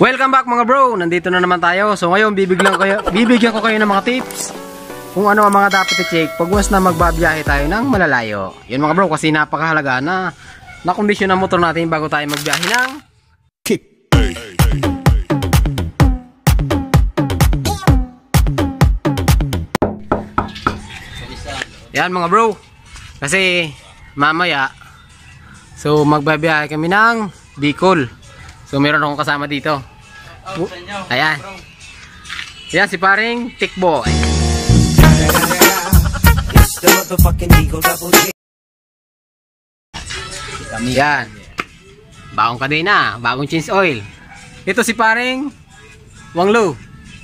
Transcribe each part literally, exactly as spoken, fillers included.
Welcome back mga bro, nandito na naman tayo. So ngayon bibigyan, kayo, bibigyan ko kayo ng mga tips kung ano ang mga dapat i-check pag once na magbabiyahe tayo ng malalayo. Yun mga bro, kasi napakahalaga na na-kondisyon ang motor natin bago tayo magbiyahe ng kick. Yan mga bro, kasi mamaya so magbabiyahe kami ng Bicol. So meron akong kasama dito. Uh, ayan. Ayan si paring Tikboy. Ayan. Bagong kadena, bagong change oil. Ito si paring Wanglo.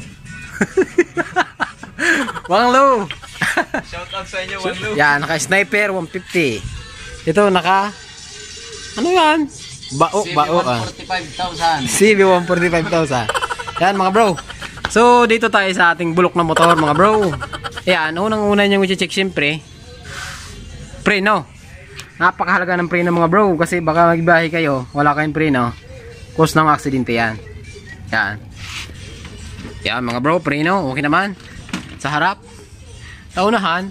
Wanglo. Shout out sa inyo, Wanglo. Yan, naka Sniper one fifty. Ito naka ano yan? Bao, bao ah. C B one forty-five thousand. Yan mga bro. So dito tayo sa ating bulok na motor mga bro. Yan, unang-una niyang i-check siyempre preno. Napakahalaga ng preno mga bro, kasi baka magbiyahe kayo, wala kayong preno, cause ng aksidente yan. Yan. Yan mga bro, preno, okay naman. Sa harap. Sa unahan.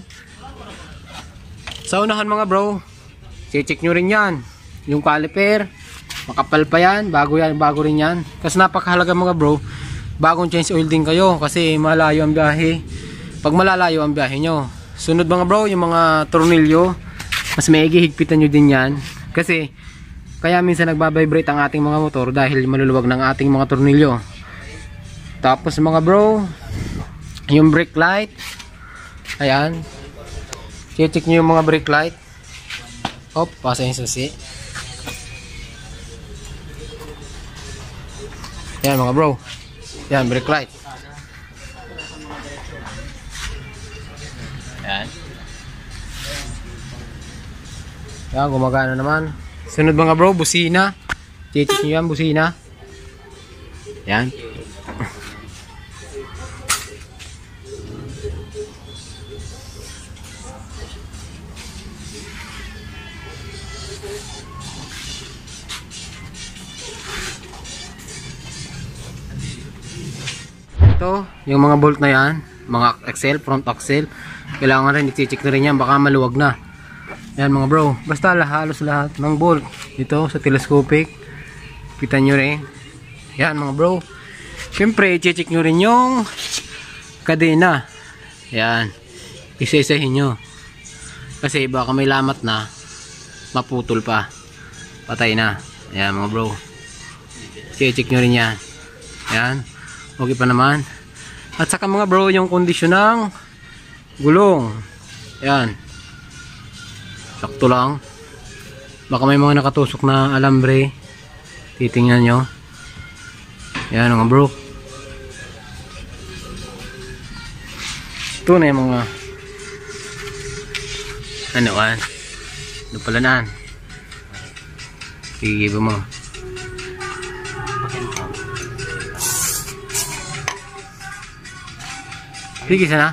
Sa unahan mga bro, i-check nyo rin yan. Yung caliper, makapal pa yan, bago yan, bago rin yan. Kasi napakahalaga mga bro, bagong change oil din kayo kasi malayo ang biyahe. Pag malalayo ang biyahe nyo, sunod mga bro, yung mga tornilyo, mas maigi higpitan nyo din yan. Kasi kaya minsan nagbabibrate ang ating mga motor dahil maluluwag ng ating mga tornilyo. Tapos mga bro, yung brake light, ayan, check nyo yung mga brake light. Hop, pasa yung susi. Yan mga bro. Yan, brake light. Yan. Yan, gumagana naman. Sunod mga bro, busina. Check nyo yan, busina. Yan. Ito, yung mga bolt na yan, mga axle, front axle, kailangan rin i-check na rin yan, baka maluwag na. Yan mga bro, basta halos lahat ng bolt dito sa telescopic, kita nyo rin. Yan mga bro, syempre i-check nyo rin yung kadena. Yan, isa-isahin nyo, kasi baka may lamat na, maputol pa, patay na. Yan mga bro, i-check nyo rin yan. Yan, okay pa naman. At saka mga bro, yung kondisyon ng gulong. Yan. Sakto lang. Baka may mga nakatusok na alambre. Titingnan nyo. Yan mga bro. Ito na yung mga ano an. Ano pala naan. Sige ba mo. Sige sana.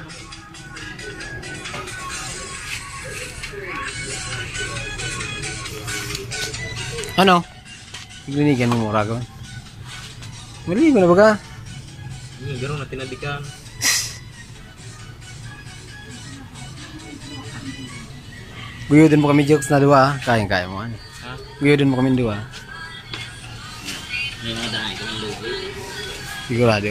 Ano? Glinigan mo mura ko. Mali ko na baga. Hindi, gano'n na tinadikan. Guyodin mo kami jokes na dua. Kayang-kaya mo. Ano? Ha? Guyodin mo kami dua. May mga dahil kami lugi. Sigurado.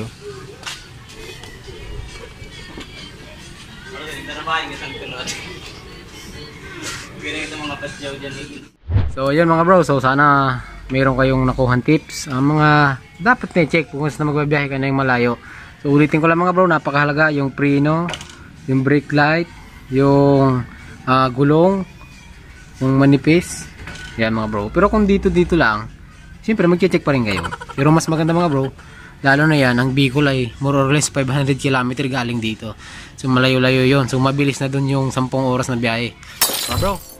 So yun mga bro, so sana mayroon kayong nakuhan tips ang mga dapat na-check kung na magbabiyahe ka na yung malayo. So ulitin ko lang mga bro, napakahalaga yung preno, yung brake light, yung uh, gulong, yung manipis. Yan mga bro, pero kung dito dito lang, siyempre mag-check pa rin kayo. Pero mas maganda mga bro, lalo na yan, ang Bicol ay more or less five hundred kilometers galing dito. So malayo-layo yon. So mabilis na dun yung sampung oras na biyahe. Mga bro,